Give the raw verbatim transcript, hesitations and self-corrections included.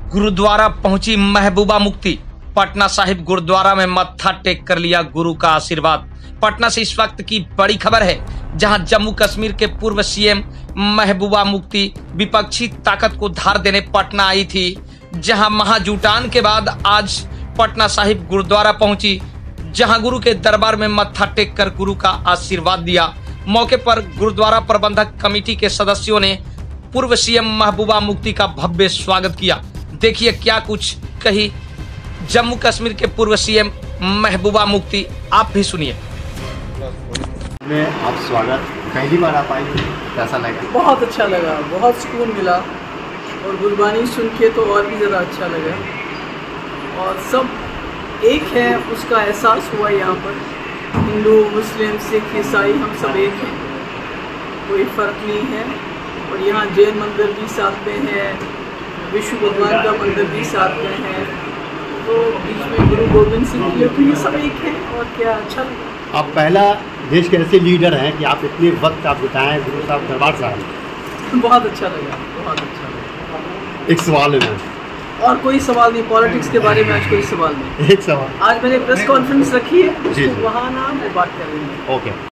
गुरुद्वारा पहुंची महबूबा मुफ्ती। पटना साहिब गुरुद्वारा में मत्था टेक कर लिया गुरु का आशीर्वाद। पटना से इस वक्त की बड़ी खबर है, जहां जम्मू कश्मीर के पूर्व सीएम महबूबा मुफ्ती विपक्षी ताकत को धार देने पटना आई थी। जहां महाजुटान के बाद आज पटना साहिब गुरुद्वारा पहुंची, जहां गुरु के दरबार में मत्था टेक कर गुरु का आशीर्वाद दिया। मौके पर गुरुद्वारा प्रबंधक कमेटी के सदस्यों ने पूर्व सीएम महबूबा मुफ्ती का भव्य स्वागत किया। देखिए क्या कुछ कही जम्मू कश्मीर के पूर्व सीएम महबूबा मुफ्ती, आप भी सुनिए। में आप स्वागत, पहली बार आप आई, कैसा लगा? बहुत अच्छा लगा, बहुत सुकून मिला और गुरबानी सुन के तो और भी ज़्यादा अच्छा लगा। और सब एक है उसका एहसास हुआ यहाँ पर। हिंदू, मुस्लिम, सिख, ईसाई हम सब एक हैं, कोई फ़र्क नहीं है। और यहाँ जैन मंदिर भी साथ में है, विष्णु भगवान का मंदिर भी साथ में है, तो बीच में गुरु गोविंद सिंह जी, तो ये सब एक है। और क्या अच्छा लगा। आप पहला देश के ऐसे लीडर हैं कि आप इतने वक्त आप बिताएं गुरु साहब दरबार साहब। बहुत अच्छा लगा, बहुत अच्छा लगा। एक सवाल है, और कोई सवाल नहीं, पॉलिटिक्स के बारे में आज कोई सवाल नहीं। एक सवाल, आज मैंने प्रेस कॉन्फ्रेंस रखी है, जी, वहाँ ना वो बात कर रही है। ओके।